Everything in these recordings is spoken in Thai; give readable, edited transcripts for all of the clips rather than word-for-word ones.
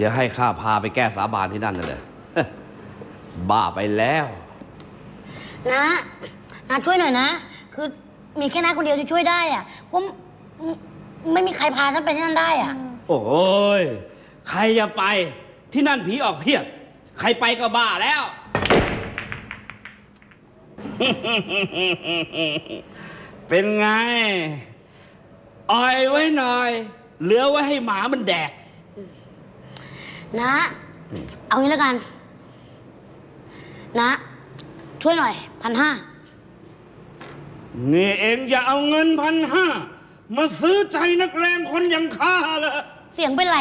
จะให้ข้าพาไปแก้สาบานที่นั่นน่ะเลยบ้าไปแล้วนะช่วยหน่อยนะคือมีแค่น้าคนเดียวที่ช่วยได้อ่ะผมไม่มีใครพาท่านไปที่นั่นได้อ่ะโอ้ยใครจะไปที่นั่นผีออกเพียบใครไปก็บ้าแล้ว เป็นไงอ่อยไว้หน่อยเหลือไว้ให้หมามันแดกนะเอางี้แล้วกันนะช่วยหน่อย1,500 นี่เองอย่าเอาเงิน1,500มาซื้อใจนักเลงคนอย่างข้าเลยเสียงเป็นไร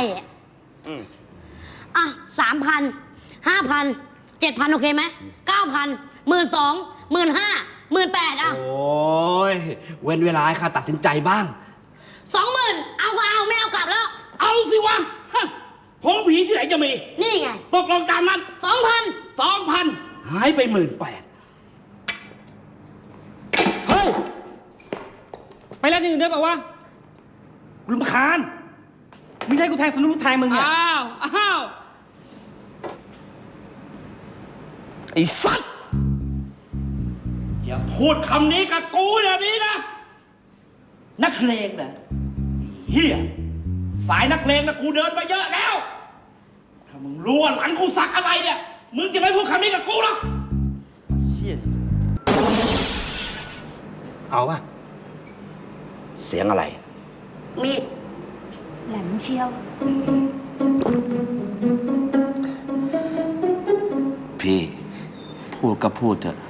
อ่ะ3,000 5,000 7,000โอเคไหม9,000 12,000 15,000 18,000อ่ะโอ้ยเว้นเวลาให้ข้าตัดสินใจบ้าง 20,000เอาก็เอาไม่เอากลับแล้วเอาสิวะผมผีที่ไหนจะมีนี่ไงตกลงตามนั้น2,000หายไป18,000 เฮ้ยไปร้านอื่นได้ป่าวะรำคาญมึงให้กูแทงสนุกแทงมึงเนี่ยอ้าวไอ้สัตว์อย่าพูดคำนี้กับกูแบบนี้นะนักเลงนะเฮียสายนักเลงนะกูเดินมาเยอะแล้วถ้ามึงรู้ว่าหลังกูสักอะไรเนี่ยมึงจะไม่พูดคำนี้กับกูหรอกเชี่ยเอาป่ะเสียงอะไรมีดแหลมเชียวพี่พูดก็พูดเถอะ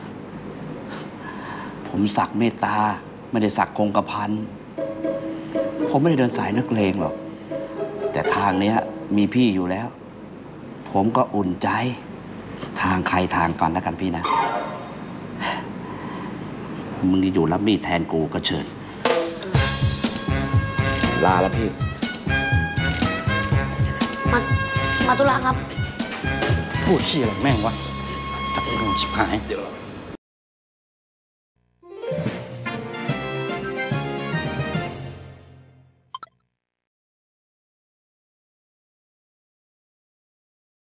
ผมสักเมตตาไม่ได้สักคงกระพันผมไม่ได้เดินสายนักเลงหรอกแต่ทางเนี้ยมีพี่อยู่แล้วผมก็อุ่นใจทางใครทางกันแล้วกันพี่นะมึงจะอยู่รับมีดแทนกูก็เชิญลาแล้วพี่มาตุลาครับพูดขี้อะไรแม่งวะสักเรื่องชิบหายเดี๋ยว